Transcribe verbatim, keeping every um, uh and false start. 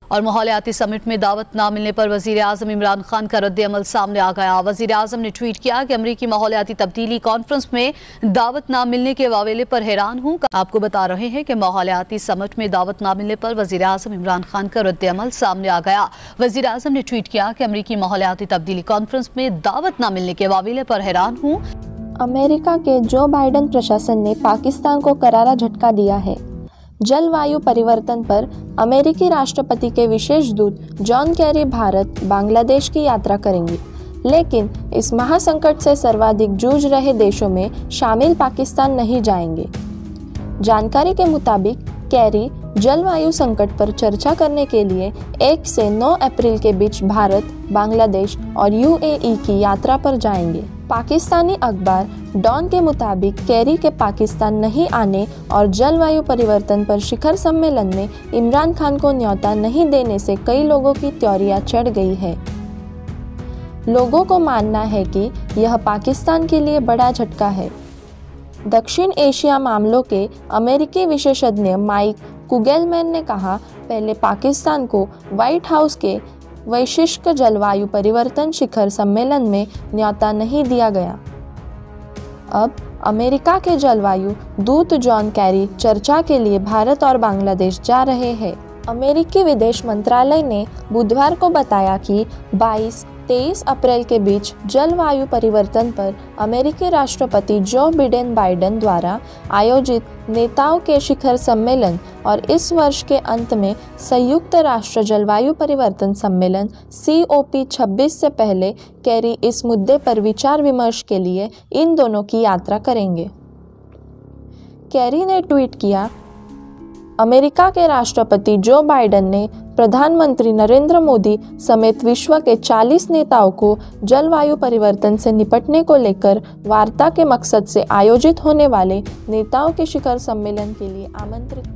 और माहौलियाती समिट में दावत ना मिलने पर वजीर आजम इमरान खान का रद्द-ए-अमल सामने आ गया। वजीर आजम ने ट्वीट किया कि अमरीकी माहौलियाती तब्दीली कॉन्फ्रेंस में दावत ना मिलने के वावेले पर हैरान हूँ। आपको बता रहे हैं कि माहौलियाती समिट में दावत ना मिलने पर वजीर आजम इमरान खान का रद्द-ए-अमल सामने आ गया। वजीर आजम ने ट्वीट किया कि अमरीकी माहौलियाती तब्दीली कॉन्फ्रेंस में दावत ना मिलने के वावेले पर हैरान हूँ। अमेरिका के जो बाइडेन प्रशासन ने पाकिस्तान को करारा झटका दिया है। जलवायु परिवर्तन पर अमेरिकी राष्ट्रपति के विशेष दूत जॉन कैरी भारत बांग्लादेश की यात्रा करेंगे, लेकिन इस महासंकट से सर्वाधिक जूझ रहे देशों में शामिल पाकिस्तान नहीं जाएंगे। जानकारी के मुताबिक कैरी जलवायु संकट पर चर्चा करने के लिए एक से नौ अप्रैल के बीच भारत, बांग्लादेश और यूएई की यात्रा पर जाएंगे। पाकिस्तानी अखबार डॉन के मुताबिक कैरी के पाकिस्तान नहीं आने और जलवायु परिवर्तन पर शिखर सम्मेलन में इमरान खान को न्योता नहीं देने से कई लोगों की त्योरियां चढ़ गई है। लोगों को मानना है कि यह पाकिस्तान के लिए बड़ा झटका है। दक्षिण एशिया मामलों के अमेरिकी विशेषज्ञ माइक कुगेलमैन ने कहा, पहले पाकिस्तान को व्हाइट हाउस के वैश्विक जलवायु परिवर्तन शिखर सम्मेलन में न्योता नहीं दिया गया। अब अमेरिका के जलवायु दूत जॉन कैरी चर्चा के लिए भारत और बांग्लादेश जा रहे हैं। अमेरिकी विदेश मंत्रालय ने बुधवार को बताया कि बाईस तेईस अप्रैल के बीच जलवायु परिवर्तन पर अमेरिकी राष्ट्रपति जो बिडेन बाइडेन द्वारा आयोजित नेताओं के शिखर सम्मेलन और इस वर्ष के अंत में संयुक्त राष्ट्र जलवायु परिवर्तन सम्मेलन सी ओ पी छब्बीस से पहले कैरी इस मुद्दे पर विचार विमर्श के लिए इन दोनों की यात्रा करेंगे। कैरी ने ट्वीट किया, अमेरिका के राष्ट्रपति जो बाइडेन ने प्रधानमंत्री नरेंद्र मोदी समेत विश्व के चालीस नेताओं को जलवायु परिवर्तन से निपटने को लेकर वार्ता के मकसद से आयोजित होने वाले नेताओं के शिखर सम्मेलन के लिए आमंत्रित